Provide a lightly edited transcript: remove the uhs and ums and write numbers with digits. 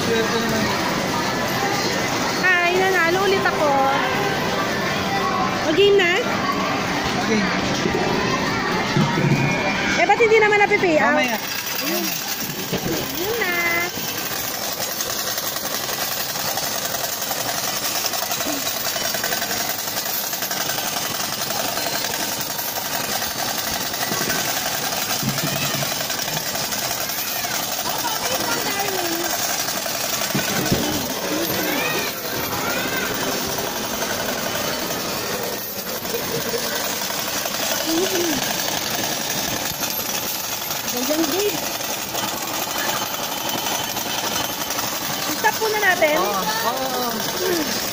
Hi, nanalo ulit ako. Mag-game na? Okay. Eh, ba't hindi naman napipayout? Mamaya. Yun na. Ganyan din. Stop muna natin. Oo.